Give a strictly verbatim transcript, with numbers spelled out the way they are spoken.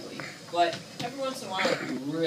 exactly. But every once in a while, you really